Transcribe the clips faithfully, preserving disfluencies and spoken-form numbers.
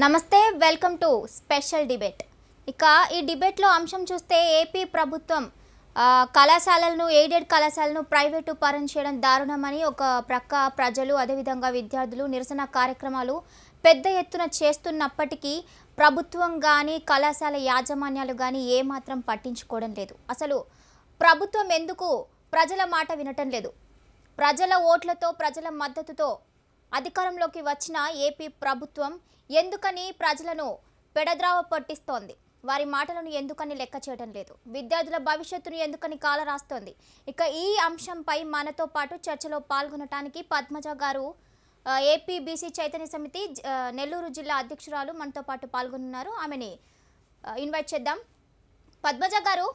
నమస్తే welcome to special debate. ఇక ఈ డిబేట్లో అంశం చూస్తే ఏపీ ప్రభుత్వం కళాశాలలను ఎయిడెడ్ కళాశాలను ప్రైవేటు పరం చేయడం దారుణమని ఒక ప్రక్క ప్రజలు అదేవిధంగా విద్యార్థులు నిరసన కార్యక్రమాలు పెద్ద ఎత్తున చేస్తున్నప్పటికీ ప్రభుత్వం కానీ కళాశాల యాజమాన్యాలు కానీ ఏమాత్రం పట్టించుకోవడం లేదు। అసలు ప్రభుత్వం ఎందుకు ప్రజల మాట వినటం లేదు? ప్రజల ఓట్లతో ప్రజల మద్దతుతో అధికారంలోకి వచ్చిన ఏపీ ప్రభుత్వం ఎందుకని ప్రజలను పెడద్రావ పట్టిస్తోంది? వారి మాటలను ఎందుకని లెక్క చేయడం లేదు? విద్యార్థుల భవిష్యత్తును ఎందుకని కాల రాస్తోంది? ఇక ఈ అంశంపై మనతో పాటు చర్చలో పాల్గొనడానికి పద్మజ గారు ఏపీ బీసీ చైతన్య సమితి నెల్లూరు జిల్లా అధ్యక్షురాలు మనతో పాటు పాల్గొన్నారు। ఆమెని ఇన్వైట్ చేద్దాం। పద్మజ గారు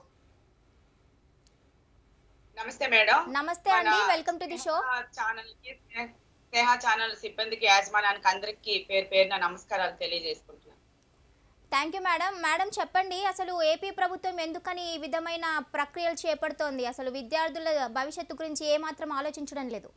నమస్తే మేడం। నమస్తే అండి, welcome to the show. Channel కి స్నేహ ఛానల్ సిబ్బందికి యాజమాన్యానికి అందరికి పేరు పేరున నమస్కారాలు తెలియజేసుకుంటున్నాను। Thank you madam. మేడం చెప్పండి, అసలు ఏపీ ప్రభుత్వం ఎందుకని ఈ విధమైన ప్రక్రియలు చేపడుతోంది? అసలు విద్యార్థుల భవిష్యత్తు గురించి ఏమాత్రం ఆలోచించడం లేదు?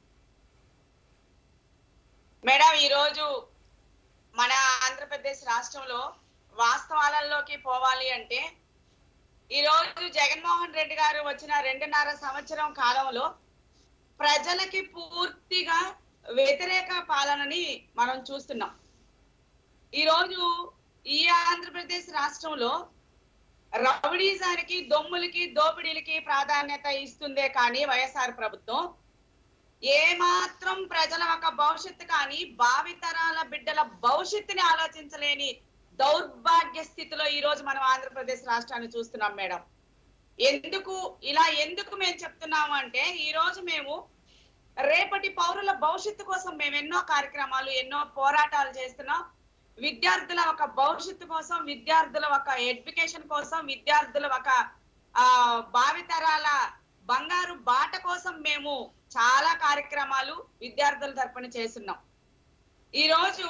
మేడం, ఈరోజు మన ఆంధ్రప్రదేశ్ రాష్ట్రంలో వాస్తవాలలోకి పోవాలి అంటే ఈరోజు జగన్మోహన్ రెడ్డి గారు వచ్చిన రెండున్నర సంవత్సరం కాలంలో ప్రజలకి పూర్తిగా వ్యతిరేక పాలనని మనం చూస్తున్నాం। ఈరోజు ఈ ఆంధ్రప్రదేశ్ రాష్ట్రంలో రౌడీజానికి దొమ్ములకి దోపిడీలకి ప్రాధాన్యత ఇస్తుందే కానీ వైఎస్ఆర్ ప్రభుత్వం ఏమాత్రం ప్రజల ఒక భవిష్యత్తు కానీ భావితరాల బిడ్డల భవిష్యత్తుని ఆలోచించలేని దౌర్భాగ్య స్థితిలో ఈ రోజు మనం ఆంధ్రప్రదేశ్ రాష్ట్రాన్ని చూస్తున్నాం మేడం। ఎందుకు ఇలా ఎందుకు మేము చెప్తున్నాము అంటే ఈ రోజు మేము రేపటి పౌరుల భవిష్యత్తు కోసం మేము ఎన్నో కార్యక్రమాలు ఎన్నో పోరాటాలు చేస్తున్నాం। విద్యార్థుల ఒక భవిష్యత్తు కోసం, విద్యార్థుల ఒక ఎడ్యుకేషన్ కోసం, విద్యార్థుల ఒక ఆ భావితరాల బంగారు బాట కోసం మేము చాలా కార్యక్రమాలు విద్యార్థుల తరపున చేస్తున్నాం। ఈరోజు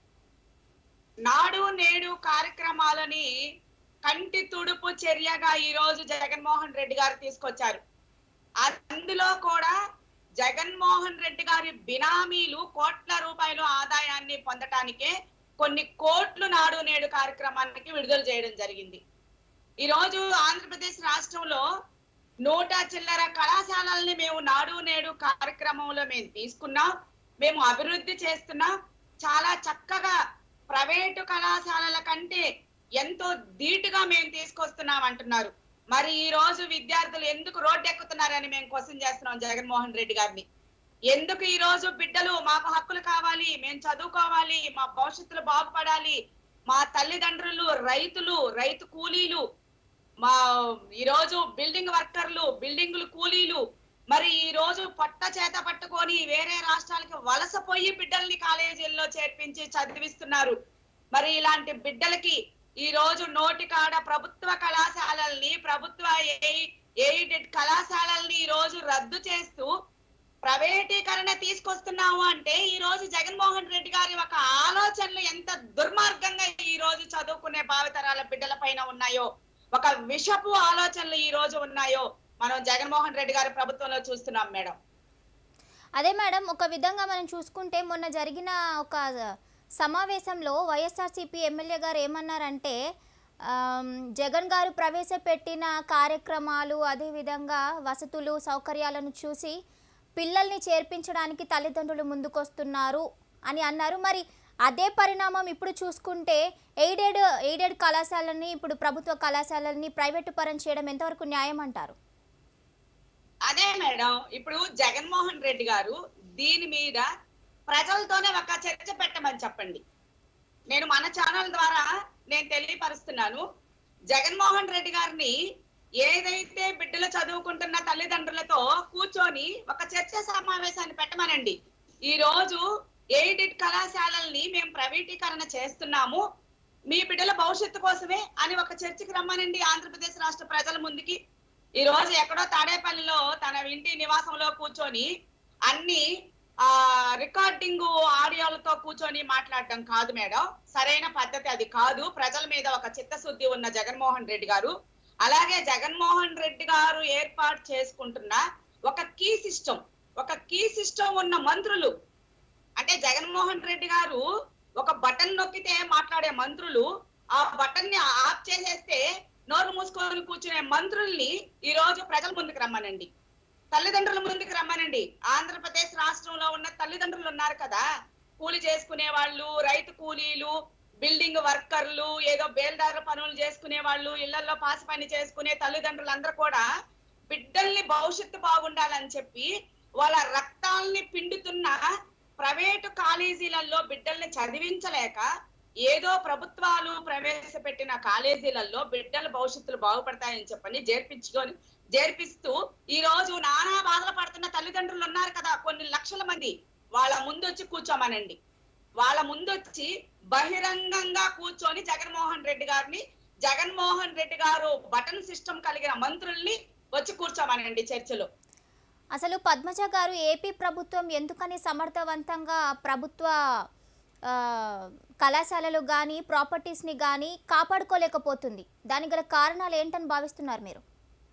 నాడు నేడు కార్యక్రమాలని కంటి తుడుపు చర్యగా ఈ రోజు జగన్మోహన్ రెడ్డి గారు తీసుకొచ్చారు। అందులో కూడా జగన్మోహన్ రెడ్డి గారి బినామీలు కోట్ల రూపాయల ఆదాయాన్ని పొందటానికే కొన్ని కోట్లు నాడు నేడు కార్యక్రమానికి విడుదల చేయడం జరిగింది। ఈ రోజు ఆంధ్రప్రదేశ్ రాష్ట్రంలో నూట చిల్లర కళాశాలల్ని మేము నాడు నేడు కార్యక్రమంలో మేము తీసుకున్నాం, మేము అభివృద్ధి చేస్తున్నాం। చాలా చక్కగా ప్రైవేటు కళాశాలల కంటే ఎంతో ధీటుగా మేము తీసుకొస్తున్నాం అంటున్నారు। మరి ఈ రోజు విద్యార్థులు ఎందుకు రోడ్డు ఎక్కుతున్నారని మేము క్వశ్చన్ చేస్తున్నాం జగన్మోహన్ రెడ్డి గారిని। ఎందుకు ఈ రోజు బిడ్డలు మాకు హక్కులు కావాలి, మేము చదువుకోవాలి, మా భవిష్యత్తులో బాగుపడాలి, మా తల్లిదండ్రులు రైతులు, రైతు కూలీలు, మా ఈ రోజు బిల్డింగ్ వర్కర్లు, బిల్డింగులు కూలీలు మరి ఈ రోజు పట్ట చేత పట్టుకొని వేరే రాష్ట్రాలకి వలసపోయి బిడ్డల్ని కాలేజీల్లో చేర్పించి చదివిస్తున్నారు। మరి ఇలాంటి బిడ్డలకి ఈ రోజు నోటి కాడ ప్రభుత్వ కళాశాలల్ని, ప్రభుత్వ ఎయిడెడ్ కళాశాలల్ని ఈ రోజు రద్దు చేస్తూ ప్రైవేటీకరణ తీసుకొస్తున్నాము అంటే ఈ రోజు జగన్మోహన్ రెడ్డి గారి ఒక ఆలోచనలు ఎంత దుర్మార్గంగా ఈ రోజు చదువుకునే భావితరాల బిడ్డల పైన ఉన్నాయో, ఒక విషపు ఆలోచనలు ఈ రోజు ఉన్నాయో మనం జగన్మోహన్ రెడ్డి గారి ప్రభుత్వంలో చూస్తున్నాం మేడం। అదే మేడం, ఒక విధంగా మనం చూసుకుంటే మొన్న జరిగిన ఒక సమావేశంలో వైఎస్ఆర్సీపీ ఎమ్మెల్యే గారు ఏమన్నారంటే జగన్ గారు ప్రవేశపెట్టిన కార్యక్రమాలు అదేవిధంగా వసతులు సౌకర్యాలను చూసి పిల్లల్ని చేర్పించడానికి తల్లిదండ్రులు ముందుకొస్తున్నారు అని అన్నారు। మరి అదే పరిణామం ఇప్పుడు చూసుకుంటే ఎయిడెడ్ ఎయిడెడ్ కళాశాలని ఇప్పుడు ప్రభుత్వ కళాశాలని ప్రైవేటు పరం చేయడం ఎంతవరకు న్యాయం అంటారు? అదే మేడం, ఇప్పుడు జగన్మోహన్ రెడ్డి గారు దీని మీద ప్రజలతోనే ఒక చర్చ పెట్టమని చెప్పండి। నేను మన ఛానల్ ద్వారా నేను తెలియపరుస్తున్నాను, జగన్మోహన్ రెడ్డి గారిని ఏదైతే బిడ్డలు చదువుకుంటున్న తల్లిదండ్రులతో కూర్చొని ఒక చర్చ సమావేశాన్ని పెట్టమనండి। ఈ రోజు ఎయిడెడ్ కళాశాలల్ని మేము ప్రైవేటీకరణ చేస్తున్నాము, మీ బిడ్డల భవిష్యత్తు కోసమే అని ఒక చర్చకి రమ్మనండి ఆంధ్రప్రదేశ్ రాష్ట్ర ప్రజల ముందుకి। ఈ రోజు ఎక్కడో తాడేపల్లిలో తన ఇంటి నివాసంలో కూర్చొని అన్ని ఆ రికార్డింగ్ ఆడియోలతో కూర్చొని మాట్లాడడం కాదు మేడం, సరైన పద్ధతి అది కాదు। ప్రజల మీద ఒక చిత్తశుద్ధి ఉన్న జగన్మోహన్ రెడ్డి గారు, అలాగే జగన్మోహన్ రెడ్డి గారు ఏర్పాటు చేసుకుంటున్న ఒక కీ సిస్టమ్, ఒక కీ సిస్టమ్ ఉన్న మంత్రులు అంటే జగన్మోహన్ రెడ్డి గారు ఒక బటన్ నొక్కితే మాట్లాడే మంత్రులు ఆ బటన్ ని ఆఫ్ చేసేస్తే నోరు మూసుకొని కూర్చునే మంత్రుల్ని ఈ రోజు ప్రజల ముందుకు రమ్మనండి, తల్లిదండ్రుల ముందుకు రమ్మనండి. ఆంధ్రప్రదేశ్ రాష్ట్రంలో ఉన్న తల్లిదండ్రులు ఉన్నారు కదా, కూలి చేసుకునే వాళ్ళు, రైతు కూలీలు, బిల్డింగ్ వర్కర్లు, ఏదో బేల్దారుల పనులు చేసుకునే వాళ్ళు, ఇళ్లలో పాసి పని చేసుకునే తల్లిదండ్రులు అందరూ కూడా బిడ్డల్ని భవిష్యత్తు బాగుండాలని చెప్పి వాళ్ళ రక్తాల్ని పిండుతున్న ప్రైవేటు కాలేజీలలో బిడ్డల్ని చదివించలేక ఏదో ప్రభుత్వాలు ప్రవేశపెట్టిన కాలేజీలలో బిడ్డల భవిష్యత్తులు బాగుపడతాయని చెప్పని చేర్పించుకొని చేర్పిస్తూ ఈ రోజు నానా బాధలు పడుతున్న తల్లిదండ్రులు ఉన్నారు కదా కొన్ని లక్షల మంది, వాళ్ళ ముందొచ్చి కూర్చోమనండి. వాళ్ళ ముందొచ్చి బహిరంగంగా కూర్చొని జగన్మోహన్ రెడ్డి గారిని, జగన్మోహన్ రెడ్డి గారు బటన్ సిస్టమ్ కలిగిన మంత్రుల్ని వచ్చి కూర్చోమనండి చర్చలో. అసలు పద్మజ గారు, ఏపీ ప్రభుత్వం ఎందుకని సమర్థవంతంగా ప్రభుత్వ కళాశాలలు కానీ ప్రాపర్టీస్ని కానీ కాపాడుకోలేకపోతుంది? దానికి గల కారణాలు ఏంటని భావిస్తున్నారు మీరు?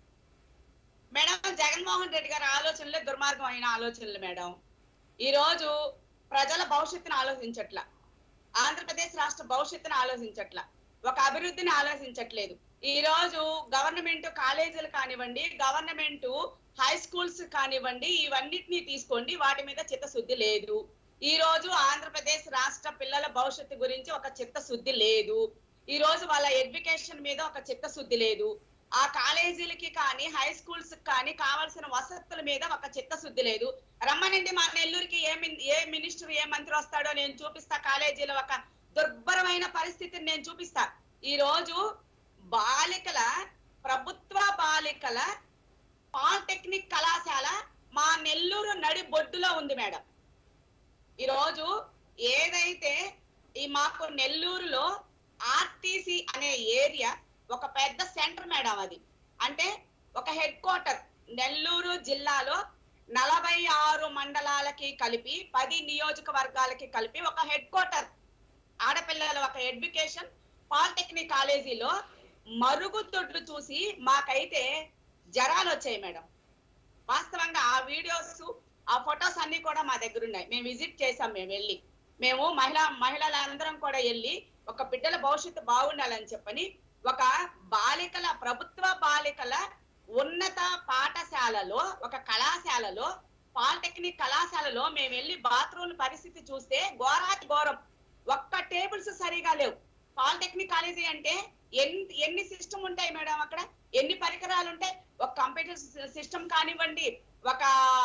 మేడం, జగన్మోహన్ రెడ్డి గారి ఆలోచనలే దుర్మార్గమైన ఆలోచనలు మేడం. ఈ రోజు ప్రజల భవిష్యత్తును ఆలోచించట్ల, ఆంధ్రప్రదేశ్ రాష్ట్ర భవిష్యత్తును ఆలోచించట్ల, ఒక అభివృద్ధిని ఆలోచించట్లేదు. ఈ రోజు గవర్నమెంట్ కాలేజీలు కానివ్వండి, గవర్నమెంట్ హై స్కూల్స్ కానివ్వండి, ఇవన్నిటినీ తీసుకోండి, వాటి మీద చిత్తశుద్ధి లేదు. ఈ రోజు ఆంధ్రప్రదేశ్ రాష్ట్ర పిల్లల భవిష్యత్తు గురించి ఒక చిత్తశుద్ధి లేదు. ఈ రోజు వాళ్ళ ఎడ్యుకేషన్ మీద ఒక చిత్తశుద్ధి లేదు. ఆ కాలేజీలకి కానీ హై స్కూల్స్ కానీ కావాల్సిన వసతుల మీద ఒక చిత్తశుద్ధి లేదు. రమ్మనండి మా నెల్లూరుకి ఏ ఏ మినిస్టర్ ఏ మంత్రి వస్తాడో నేను చూపిస్తా. కాలేజీలో ఒక దుర్భరమైన పరిస్థితిని నేను చూపిస్తా. ఈ రోజు బాలికల ప్రభుత్వ బాలికల పాలిటెక్నిక్ కళాశాల మా నెల్లూరు నడి బొడ్డులో ఉంది మేడం. ఈ రోజు ఏదైతే ఈ మాకు నెల్లూరులో ఆర్టీసీ అనే ఏరియా ఒక పెద్ద సెంటర్ మేడం, అది అంటే ఒక హెడ్ క్వార్టర్. నెల్లూరు జిల్లాలో నలభై ఆరు మండలాలకి కలిపి పది నియోజకవర్గాలకి కలిపి ఒక హెడ్ క్వార్టర్. ఆడపిల్లల ఒక ఎడ్యుకేషన్ పాలిటెక్నిక్ కాలేజీలో మరుగుదొడ్లు చూసి మాకైతే జరాలు వచ్చాయి మేడం. వాస్తవంగా ఆ వీడియోస్ ఆ ఫొటోస్ అన్ని కూడా మా దగ్గర ఉన్నాయి. మేము విజిట్ చేసాం, మేము వెళ్ళి మేము మహిళా మహిళలందరం కూడా వెళ్ళి ఒక బిడ్డల భవిష్యత్తు బాగుండాలని చెప్పని ఒక బాలికల ప్రభుత్వ బాలికల ఉన్నత పాఠశాలలో ఒక కళాశాలలో పాలిటెక్నిక్ కళాశాలలో మేము వెళ్ళి బాత్రూమ్ పరిస్థితి చూస్తే ఘోరాతి ఘోరం. ఒక్క టేబుల్స్ సరిగా లేవు. పాలిటెక్నిక్ కాలేజీ అంటే ఎన్ని ఎన్ని సిస్టమ్ ఉంటాయి మేడం, అక్కడ ఎన్ని పరికరాలు ఉంటాయి. ఒక కంప్యూటర్ సిస్టమ్ కానివ్వండి, ఒక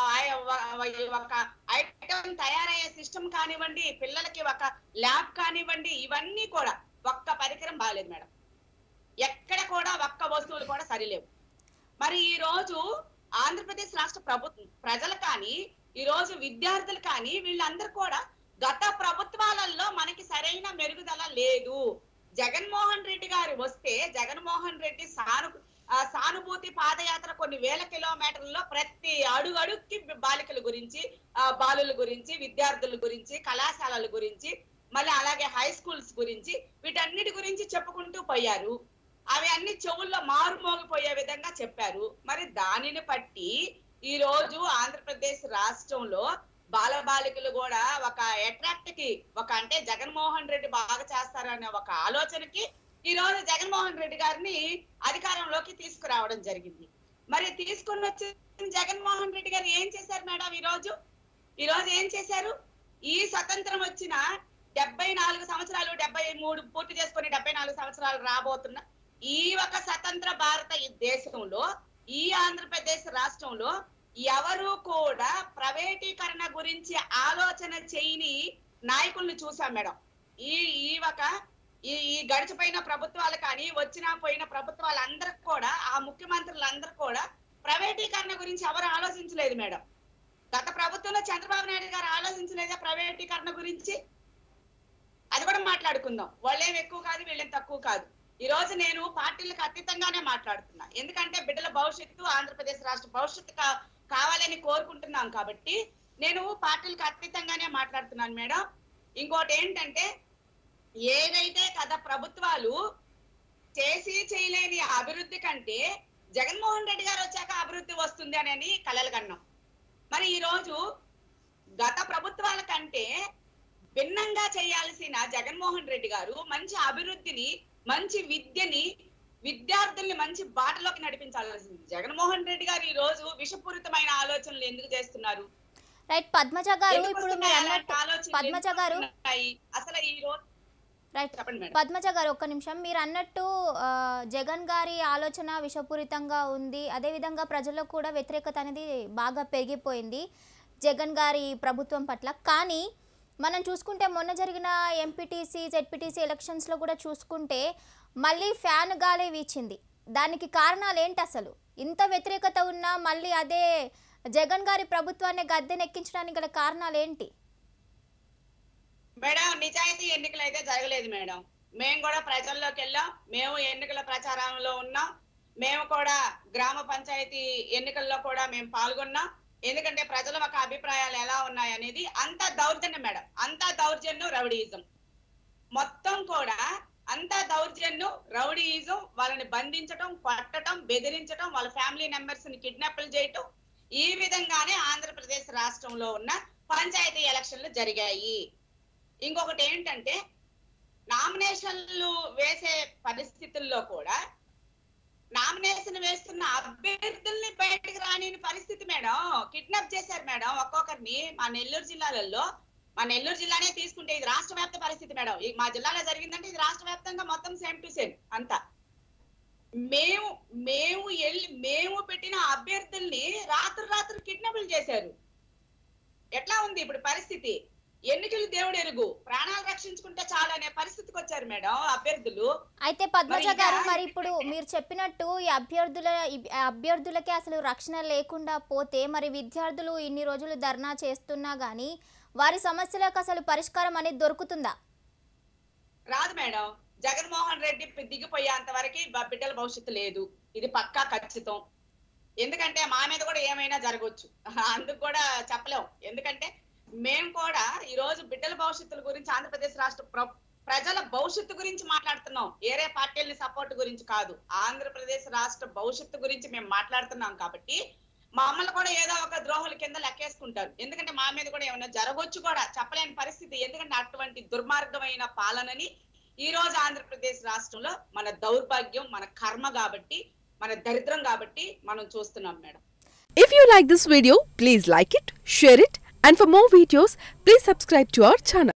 ఒక ఐటమ్ తయారయ్యే సిస్టమ్ కానివ్వండి, పిల్లలకి ఒక ల్యాబ్ కానివ్వండి, ఇవన్నీ కూడా ఒక్క పరికరం బాగాలేదు మేడం. ఎక్కడ కూడా ఒక్క వస్తువులు కూడా సరిలేవు. మరి ఈ రోజు ఆంధ్రప్రదేశ్ రాష్ట్ర ప్రభుత్వం ప్రజలు కానీ ఈ రోజు విద్యార్థులు కానీ వీళ్ళందరూ కూడా గత ప్రభుత్వాలలో మనకి సరైన మెరుగుదల లేదు. జగన్మోహన్ రెడ్డి గారు వస్తే జగన్మోహన్ రెడ్డి సాను సానుభూతి పాదయాత్ర కొన్ని వేల కిలోమీటర్లలో ప్రతి అడుగు అడుగుకి బాలికల గురించి, బాలుల గురించి, విద్యార్థుల గురించి, కళాశాలల గురించి, మళ్ళీ అలాగే హై స్కూల్స్ గురించి, వీటన్నిటి గురించి చెప్పుకుంటూ పోయారు. అవి అన్ని చెవుల్లో మారుమోగిపోయే విధంగా చెప్పారు. మరి దానిని బట్టి ఈ రోజు ఆంధ్రప్రదేశ్ రాష్ట్రంలో బాలబాలికలు కూడా ఒక అట్రాక్ట్ కి ఒక అంటే జగన్మోహన్ రెడ్డి బాగా చేస్తారనే ఒక ఆలోచనకి ఈ రోజు జగన్మోహన్ రెడ్డి గారిని అధికారంలోకి తీసుకురావడం జరిగింది. మరి తీసుకుని వచ్చి జగన్మోహన్ రెడ్డి గారు ఏం చేశారు మేడం? ఈ రోజు ఈ రోజు ఏం చేశారు? ఈ స్వతంత్రం వచ్చిన డెబ్బై నాలుగు సంవత్సరాలు డెబ్బై మూడు పూర్తి చేసుకుని డెబ్బై నాలుగు సంవత్సరాలు రాబోతున్న ఈ ఒక స్వతంత్ర భారత దేశంలో ఈ ఆంధ్రప్రదేశ్ రాష్ట్రంలో ఎవరు కూడా ప్రైవేటీకరణ గురించి ఆలోచన చేయని నాయకుల్ని చూసాం మేడం. ఈ ఈ ఒక ఈ ఈ గడిచిపోయిన ప్రభుత్వాలు కానీ వచ్చిన పోయిన ప్రభుత్వాలందరూ కూడా ఆ ముఖ్యమంత్రులందరూ కూడా ప్రైవేటీకరణ గురించి ఎవరు ఆలోచించలేదు మేడం. గత ప్రభుత్వంలో చంద్రబాబు నాయుడు గారు ఆలోచించలేదా ప్రైవేటీకరణ గురించి? అది కూడా మాట్లాడుకుందాం. వాళ్ళేం ఎక్కువ కాదు, వీళ్ళేం తక్కువ కాదు. ఈ రోజు నేను పార్టీలకు అతీతంగానే మాట్లాడుతున్నా. ఎందుకంటే బిడ్డల భవిష్యత్తు ఆంధ్రప్రదేశ్ రాష్ట్ర భవిష్యత్తు కావాలని కోరుకుంటున్నాం కాబట్టి నేను పార్టీలకు అతీతంగానే మాట్లాడుతున్నాను మేడం. ఇంకోటి ఏంటంటే ఏదైతే గత ప్రభుత్వాలు చేసి చేయలేని అభివృద్ధి కంటే జగన్మోహన్ రెడ్డి గారు వచ్చాక అభివృద్ధి వస్తుంది అని కలలు కన్నాం. మరి ఈ రోజు గత ప్రభుత్వాల కంటే భిన్నంగా చేయాల్సిన జగన్మోహన్ రెడ్డి గారు మంచి అభివృద్ధిని, మంచి విద్యని, విద్యార్థుల్ని మంచి బాటలోకి నడిపించాల్సింది జగన్మోహన్ రెడ్డి గారు ఈ రోజు విషపూరితమైన ఆలోచనలు ఎందుకు చేస్తున్నారు? రైట్ పద్మజ గారు, ఎందుకు ఇప్పుడు మీరు వస్తున్నాయి అన్నట్టు అలాంటి ఆలోచనలు? పద్మజ ఎందుకు గారు వస్తున్నాయి? అసలు ఈ రోజు రైట్ చెప్పండి మేడం. పద్మజ గారు ఒక్క నిమిషం. మీరు అన్నట్టు ఆ, జగన్ గారి ఆలోచన విషపూరితంగా ఉంది. అదేవిధంగా ప్రజల్లో కూడా వ్యతిరేకత అనేది బాగా పెరిగిపోయింది జగన్ గారి ప్రభుత్వం పట్ల. కానీ మనం చూసుకుంటే మొన్న జరిగిన ఎంపీటీసీ జెడ్పీటీసీ ఎలక్షన్స్లో కూడా చూసుకుంటే మళ్ళీ ఫ్యాన్ గాలే వీచింది. దానికి కారణాలు ఏంటి అసలు? ఇంత వ్యతిరేకత ఉన్నా మళ్ళీ అదే జగన్ గారి ప్రభుత్వాన్ని గద్దెనెక్కించడానికి గల కారణాలు ఏంటి? మేడం, నిజాయితీ ఎన్నికలు అయితే జరగలేదు మేడం. మేము కూడా ప్రజల్లోకి వెళ్ళాం, మేము ఎన్నికల ప్రచారంలో ఉన్నాం, మేము కూడా గ్రామ పంచాయతీ ఎన్నికల్లో కూడా మేము పాల్గొన్నాం. ఎందుకంటే ప్రజల ఒక అభిప్రాయాలు ఎలా ఉన్నాయి అనేది అంతా దౌర్జన్యం మేడం, అంతా దౌర్జన్యం, రౌడీయిజం మొత్తం కూడా అంతా దౌర్జన్యం, రౌడీయిజం. వాళ్ళని బంధించడం, కొట్టడం, బెదిరించడం, వాళ్ళ ఫ్యామిలీ మెంబర్స్ ని కిడ్నాప్లు చేయటం, ఈ విధంగానే ఆంధ్రప్రదేశ్ రాష్ట్రంలో ఉన్న పంచాయతీ ఎలక్షన్లు జరిగాయి. ఇంకొకటి ఏంటంటే నామినేషన్లు వేసే పరిస్థితుల్లో కూడా నామినేషన్ వేస్తున్న అభ్యర్థుల్ని బయటకు రాని పరిస్థితి మేడం. కిడ్నాప్ చేశారు మేడం ఒక్కొక్కరిని. మా నెల్లూరు జిల్లాలలో, మా నెల్లూరు జిల్లానే తీసుకుంటే ఇది రాష్ట్ర వ్యాప్త పరిస్థితి మేడం. మా జిల్లాలో జరిగిందంటే ఇది రాష్ట్ర వ్యాప్తంగా మొత్తం సేమ్ టు సేమ్ అంతా. మేము మేము వెళ్ళి మేము పెట్టిన అభ్యర్థుల్ని రాత్రి రాత్రి కిడ్నాప్లు చేశారు. ఎట్లా ఉంది ఇప్పుడు పరిస్థితి? ఎన్నికలు దేవుడు ఎరుగు, ప్రాణాలు రక్షించుకుంటే చాలు అనే పరిస్థితికి వచ్చారు మేడం అభ్యర్థులు. అయితే పద్మజ గారు, మరి ఇప్పుడు మీరు చెప్పినట్టు ఈ అభ్యర్థుల ఈ అభ్యర్థులకే అసలు రక్షణ లేకుండా పోతే మరి విద్యార్థులు ఇన్ని రోజులు ధర్నా చేస్తున్నా గానీ వారి సమస్యలకు అసలు పరిష్కారం అనేది దొరుకుతుందా? రాదు మేడం. జగన్మోహన్ రెడ్డి దిగిపోయేంత వరకు బిడ్డల భవిష్యత్తు లేదు, ఇది పక్కా ఖచ్చితం. ఎందుకంటే మా మీద కూడా ఏమైనా జరగవచ్చు, అందుకు కూడా చెప్పలేం. ఎందుకంటే మేము కూడా ఈ రోజు బిడ్డల భవిష్యత్తుల గురించి, ఆంధ్రప్రదేశ్ రాష్ట్ర ప్రజల భవిష్యత్తు గురించి మాట్లాడుతున్నాం, ఏరే పార్టీలని సపోర్ట్ గురించి కాదు. ఆంధ్రప్రదేశ్ రాష్ట్ర భవిష్యత్తు గురించి మేము మాట్లాడుతున్నాం కాబట్టి మమ్మల్ని కూడా ఏదో ఒక ద్రోహుల కింద లెక్కేసుకుంటారు. ఎందుకంటే మా మీద కూడా ఏమైనా జరగవచ్చు కూడా చెప్పలేని పరిస్థితి. ఎందుకంటే అటువంటి దుర్మార్గమైన పాలనని ఈ రోజు ఆంధ్రప్రదేశ్ రాష్ట్రంలో మన దౌర్భాగ్యం, మన కర్మ కాబట్టి, మన దరిద్రం కాబట్టి మనం చూస్తున్నాం madam. If you like this video, please like it, share it, and for more videos, please subscribe to our channel.